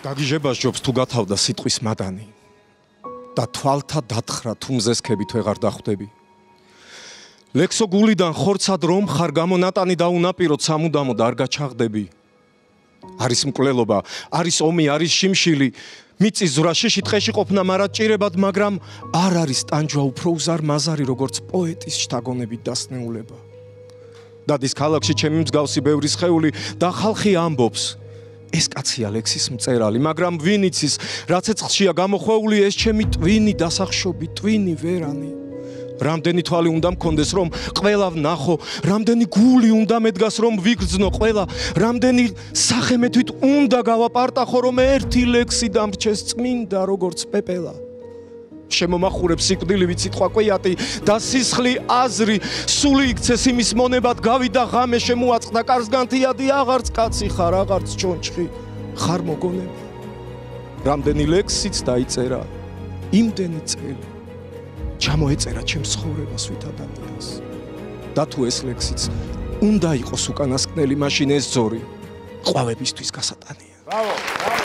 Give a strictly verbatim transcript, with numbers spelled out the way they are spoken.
გაგიჟებაშობს თუ გათავდა სიტყვის მადანი და თვალთა დათხრა თუ მზესქებით ვეღარ დახვდები. ლექსო გულიდან ხორცად რომ ხარ გამონატანი და უნაპიროდ სამუდამოდ არ გაჩაღდები. არის მკვლელობა, არის ომი, არის შიმშილი, მიწის ზვრაში ტყეში ყოფნა მარად ჭირებად, მაგრამ არ არის ტანჯვა უფრო უზარმაზარი, როგორც პოეტის შთაგონებით დასნეულება. დადის ქალაქში ჩემი მსგავსი ბევრი სხეული და ხალხი ამბობს, ეს კაცია ლექსის მწერალი, მაგრამ ვინ იცის, რა ცეცხლშია გამოხვეული ეს ჩემი ტვინი დასახშობი, ტვინი ვერანი. რამდენი თვალი უნდა მქონდეს რომ ყველა ვნახო, რამდენი გული უნდა მედგას რომ ვიგრძნო ყველა, რამდენი სახე მე თვით უნდა გავაპარტახო რომ ერთი ლექსი დამრჩეს წმინდა როგორც პეპელა. შემომახურებს სიკვდილივი სიტყვა კვიატი და სისხლი აზრი, სული იქცეს იმის მონებად გავიდა ღამე შემოაწყდა კარსგან თიადი აღარც კაცი ხარ, აღარც ჩონჩხი ხარ მოგონები. რამდენი ლექსიც დაიწერა, იმდენი წელი ჩამოეწერა ჩემს ცხოვრებას ვით ადამიანს. და თუ ეს ლექსიც უნდა იყოს უკანასკნელი, მაშინ ეს ძორი ყვავებისთვის გასატანია. ბრავო.